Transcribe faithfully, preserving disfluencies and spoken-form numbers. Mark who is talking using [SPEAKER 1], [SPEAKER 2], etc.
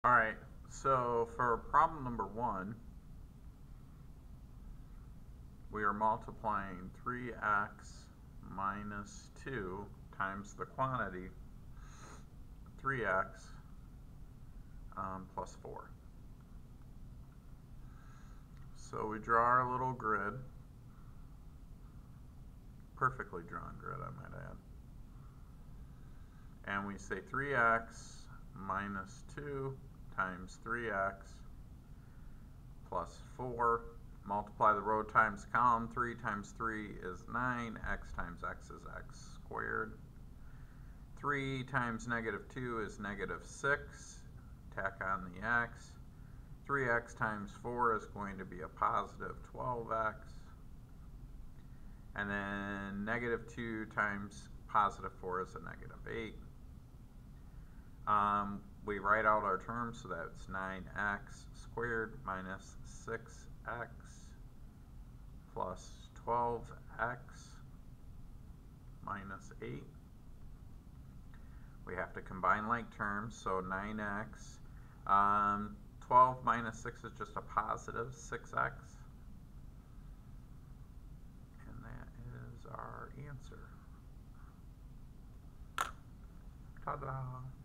[SPEAKER 1] Alright, so for problem number one, we are multiplying three x minus two times the quantity three x um, plus four. So we draw our little grid, perfectly drawn grid I might add, and we say three x minus two times three x plus four. Multiply the row times column. three times three is nine. X times x is x squared. three times negative two is negative six. Tack on the x. three x times four is going to be a positive twelve x. And then negative two times positive four is a negative eight. Um, we write out our terms, so that's nine x squared minus six x plus twelve x minus eight. We have to combine like terms, so nine x. Um, twelve minus six is just a positive six x. And that is our answer. Ta-da!